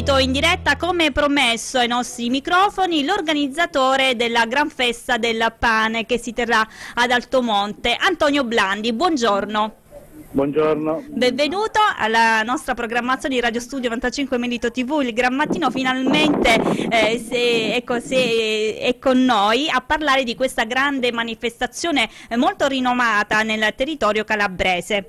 subito in diretta, come promesso ai nostri microfoni, l'organizzatore della Gran Festa del Pane che si terrà ad Altomonte, Antonio Blandi. Buongiorno. Buongiorno. Benvenuto alla nostra programmazione di Radio Studio 95 Melito TV. Il Gran Mattino finalmente è con noi a parlare di questa grande manifestazione molto rinomata nel territorio calabrese.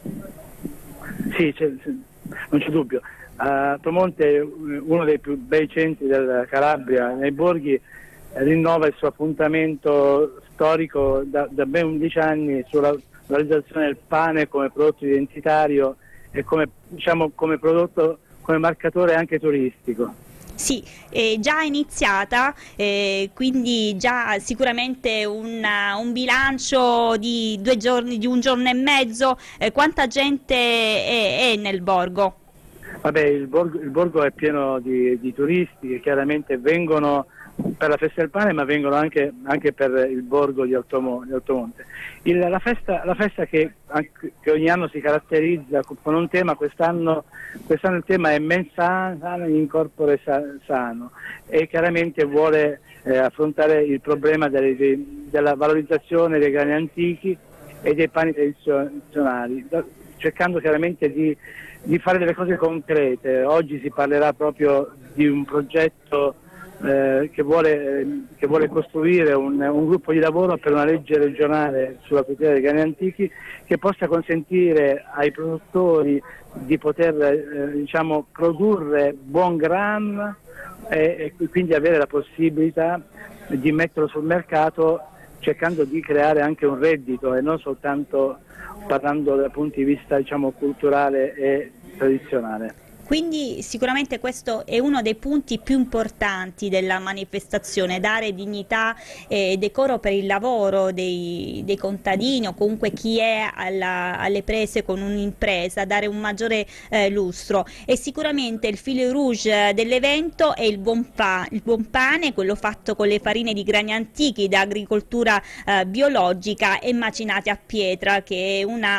Sì, non c'è dubbio. Altomonte è uno dei più bei centri della Calabria, nei borghi, rinnova il suo appuntamento storico da ben 11 anni sulla valorizzazione del pane come prodotto identitario e come prodotto, come marcatore anche turistico. Sì, è già iniziata, quindi già sicuramente un bilancio di 2 giorni, di 1 giorno e mezzo. Quanta gente è nel borgo? Vabbè, il borgo è pieno di turisti che chiaramente vengono per la festa del pane, ma vengono anche per il borgo di Altomonte. La festa che ogni anno si caratterizza con un tema, quest'anno il tema è mens sana in corpore sano, e chiaramente vuole affrontare il problema della valorizzazione dei grani antichi e dei pani tradizionali, cercando chiaramente di fare delle cose concrete. Oggi si parlerà proprio di un progetto che vuole costruire un gruppo di lavoro per una legge regionale sulla tutela dei grani antichi, che possa consentire ai produttori di poter produrre buon grano e quindi avere la possibilità di metterlo sul mercato, cercando di creare anche un reddito e non soltanto parlando dal punto di vista culturale e tradizionale. Quindi sicuramente questo è uno dei punti più importanti della manifestazione, dare dignità e decoro per il lavoro dei contadini o comunque chi è alle prese con un'impresa, dare un maggiore lustro. E sicuramente il fil rouge dell'evento è il buon pane, quello fatto con le farine di grani antichi da agricoltura biologica e macinati a pietra, che è una,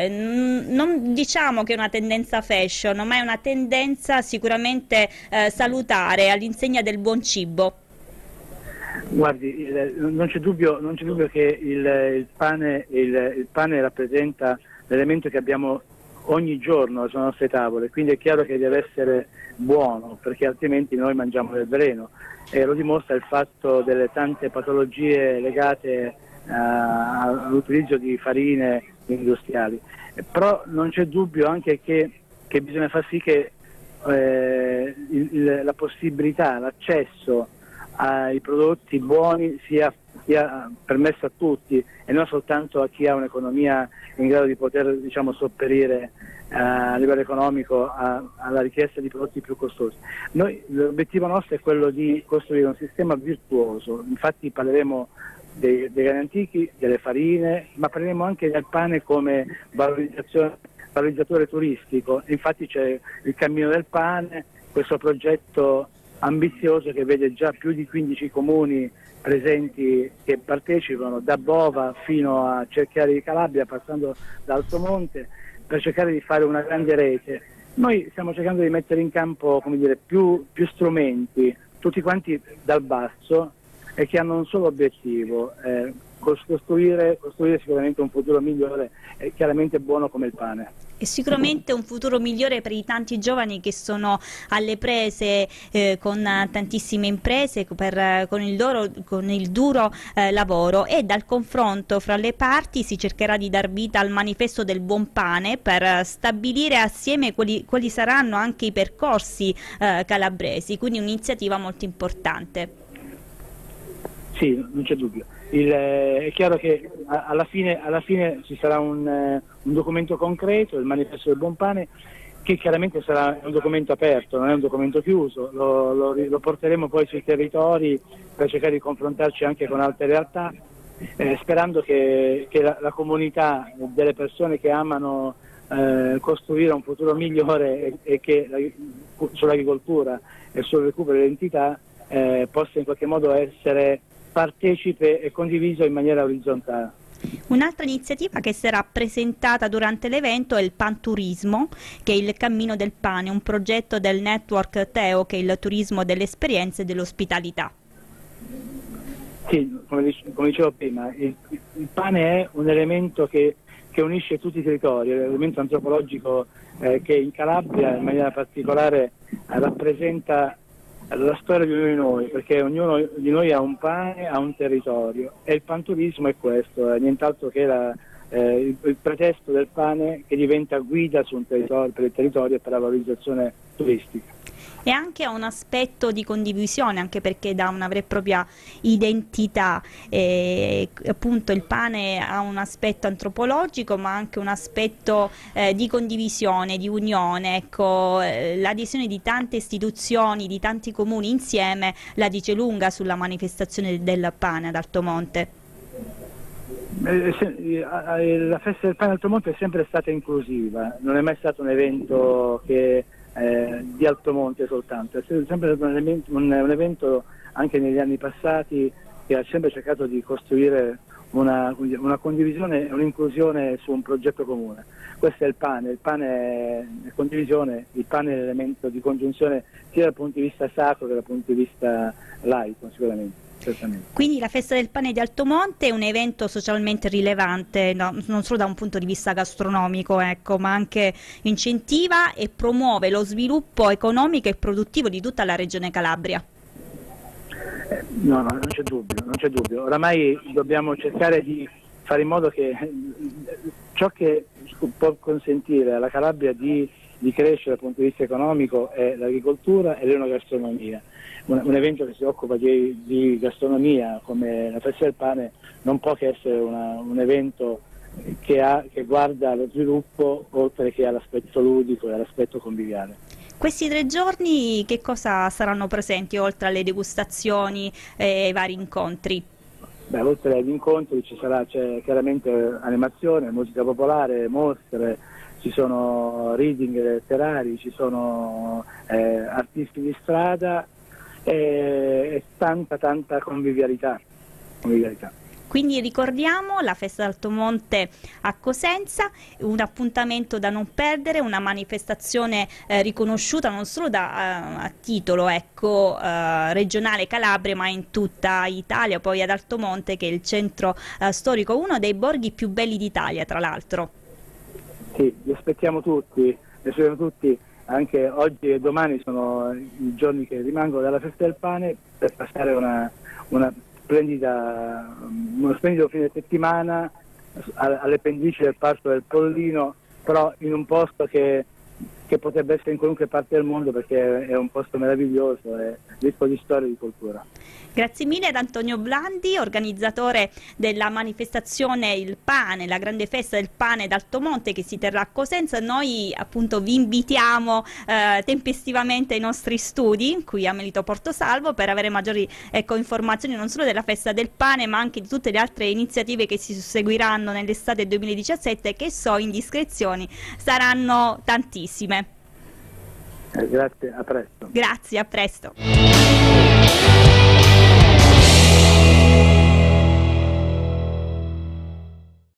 non diciamo che è una tendenza fashion, ma è una tendenza sicuramente salutare, all'insegna del buon cibo. Guardi, non c'è dubbio che il pane rappresenta l'elemento che abbiamo ogni giorno sulle nostre tavole, quindi è chiaro che deve essere buono, perché altrimenti noi mangiamo del veleno, e lo dimostra il fatto delle tante patologie legate all'utilizzo di farine industriali. Però non c'è dubbio anche che bisogna far sì che la possibilità, l'accesso ai prodotti buoni sia permesso a tutti e non soltanto a chi ha un'economia in grado di poter sopperire a livello economico alla richiesta di prodotti più costosi. L'obiettivo nostro è quello di costruire un sistema virtuoso, infatti parleremo dei grani antichi, delle farine, ma parleremo anche del pane come valorizzatore turistico. Infatti c'è il Cammino del Pane, questo progetto ambizioso che vede già più di 15 comuni presenti che partecipano, da Bova fino a Cerchiari di Calabria, passando da Altomonte, per cercare di fare una grande rete. Noi stiamo cercando di mettere in campo più strumenti, tutti quanti dal basso, e che hanno un solo obiettivo: costruire sicuramente un futuro migliore e chiaramente buono come il pane. E sicuramente un futuro migliore per i tanti giovani che sono alle prese con tantissime imprese, con il duro lavoro, e dal confronto fra le parti si cercherà di dar vita al manifesto del buon pane per stabilire assieme quali saranno anche i percorsi calabresi, quindi un'iniziativa molto importante. Sì, non c'è dubbio. È chiaro che alla fine ci sarà un documento concreto, il manifesto del buon pane, che chiaramente sarà un documento aperto, non è un documento chiuso. Lo porteremo poi sui territori per cercare di confrontarci anche con altre realtà, sperando che la comunità delle persone che amano costruire un futuro migliore e che sull'agricoltura e sul recupero dell'identità possa in qualche modo essere partecipe e condiviso in maniera orizzontale. Un'altra iniziativa che sarà presentata durante l'evento è il Panturismo, che è il Cammino del Pane, un progetto del network Teo, che è il turismo delle esperienze e dell'ospitalità. Sì, come dicevo prima, il pane è un elemento che unisce tutti i territori, è un elemento antropologico che in Calabria in maniera particolare rappresenta la storia di ognuno di noi, perché ognuno di noi ha un pane, ha un territorio, e il panturismo è questo, è nient'altro che il pretesto del pane che diventa guida su un territorio, per il territorio e per la valorizzazione turistica. E anche ha un aspetto di condivisione, anche perché dà una vera e propria identità, appunto il pane ha un aspetto antropologico ma anche un aspetto di condivisione, di unione, ecco, l'adesione di tante istituzioni, di tanti comuni insieme la dice lunga sulla manifestazione del pane ad Altomonte. La festa del pane ad Altomonte è sempre stata inclusiva, non è mai stato un evento di Altomonte soltanto, è sempre stato un evento anche negli anni passati che ha sempre cercato di costruire una condivisione e un'inclusione su un progetto comune. Questo è il pane è condivisione, il pane è l'elemento di congiunzione sia dal punto di vista sacro che dal punto di vista laico, sicuramente. Certamente. Quindi la festa del pane di Altomonte è un evento socialmente rilevante, no, non solo da un punto di vista gastronomico, ecco, ma anche incentiva e promuove lo sviluppo economico e produttivo di tutta la regione Calabria. No, non c'è dubbio. Oramai dobbiamo cercare di fare in modo che ciò che può consentire alla Calabria di crescere dal punto di vista economico è l'agricoltura e l'enogastronomia. Un evento che si occupa di gastronomia come la festa del pane non può che essere un evento che guarda allo sviluppo oltre che all'aspetto ludico e all'aspetto conviviale. Questi 3 giorni che cosa saranno presenti oltre alle degustazioni e ai vari incontri? Beh, oltre agli incontri c'è chiaramente animazione, musica popolare, mostre, ci sono reading letterari, ci sono artisti di strada e tanta convivialità. Quindi ricordiamo la festa d'Altomonte a Cosenza, un appuntamento da non perdere, una manifestazione riconosciuta non solo a titolo regionale Calabria, ma in tutta Italia, poi ad Altomonte che è il centro storico, uno dei borghi più belli d'Italia tra l'altro. Sì, li aspettiamo tutti, anche oggi e domani sono i giorni che rimangono dalla festa del pane per passare uno splendido fine settimana alle pendici del Parco del Pollino, però in un posto che potrebbe essere in qualunque parte del mondo perché è un posto meraviglioso, è ricco di storia e di cultura. Grazie mille ad Antonio Blandi, organizzatore della manifestazione Il Pane, la grande festa del pane d'Altomonte che si terrà a Cosenza. Noi appunto vi invitiamo tempestivamente ai nostri studi qui a Melito Portosalvo per avere maggiori informazioni non solo della festa del pane ma anche di tutte le altre iniziative che si susseguiranno nell'estate 2017 che so indiscrezioni saranno tantissime. Grazie, a presto. Grazie, a presto.